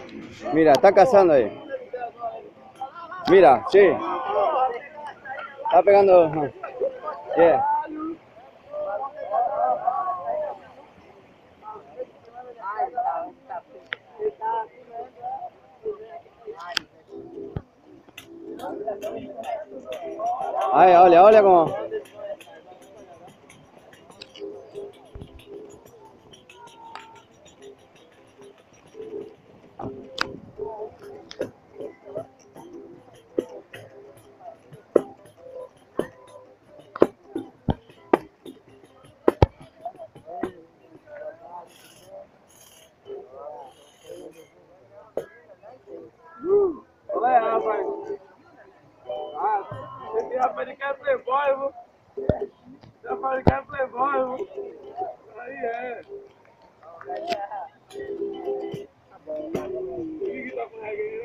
Mira, está cazando ahí. Mira, sí. Está pegando. Ajá. Yeah. Ay, hola, hola, como. Olha, rapaz. Ah, esse rapaz ele quer playboy, viu? Esse rapaz ele quer playboy, viu? Aí é. O que tá com